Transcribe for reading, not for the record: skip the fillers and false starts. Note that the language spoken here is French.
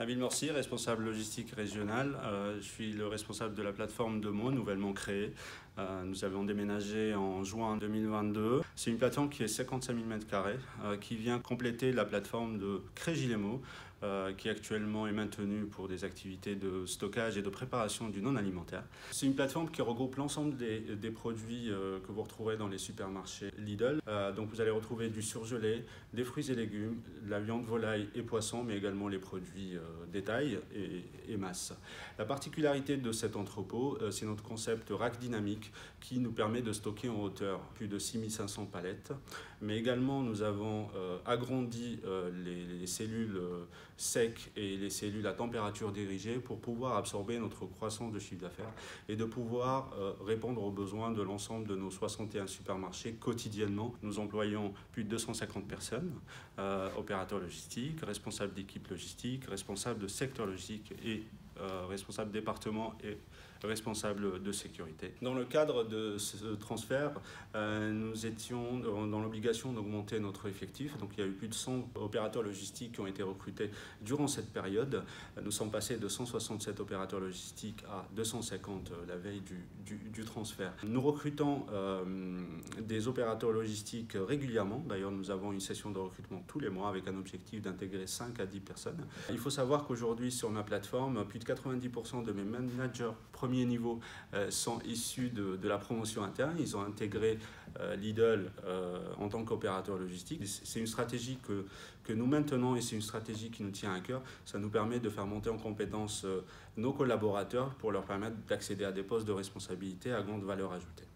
Nabil Morsi, responsable logistique régional. Je suis le responsable de la plateforme Demo, nouvellement créée. Nous avons déménagé en juin 2022. C'est une plateforme qui est 55 000 m², qui vient compléter la plateforme de Crégilemo, qui actuellement est maintenue pour des activités de stockage et de préparation du non alimentaire. C'est une plateforme qui regroupe l'ensemble des produits que vous retrouverez dans les supermarchés Lidl. Donc vous allez retrouver du surgelé, des fruits et légumes, de la viande, volaille et poisson, mais également les produits détail et masse. La particularité de cet entrepôt, c'est notre concept rack dynamique qui nous permet de stocker en hauteur plus de 6500 palettes, mais également nous avons agrandi les cellules secs et les cellules à température dirigée pour pouvoir absorber notre croissance de chiffre d'affaires et de pouvoir répondre aux besoins de l'ensemble de nos 61 supermarchés quotidiennement. Nous employons plus de 250 personnes, opérateurs logistiques, responsables d'équipe logistique, responsables de secteur logistique et responsables département et responsables de sécurité. Dans le cadre de ce transfert, nous étions dans l'obligation d'augmenter notre effectif. Donc il y a eu plus de 100 opérateurs logistiques qui ont été recrutés durant cette période. Nous sommes passés de 167 opérateurs logistiques à 250 la veille du transfert. Nous recrutons des opérateurs logistiques régulièrement. D'ailleurs, nous avons une session de recrutement tous les mois avec un objectif d'intégrer 5 à 10 personnes. Il faut savoir qu'aujourd'hui, sur ma plateforme, plus de 90% de mes managers premier niveau sont issus de la promotion interne. Ils ont intégré Lidl en tant qu'opérateur logistique. C'est une stratégie que nous maintenons et c'est une stratégie qui nous tient à cœur. Ça nous permet de faire monter en compétence nos collaborateurs pour leur permettre d'accéder à des postes de responsabilité à grande valeur ajoutée.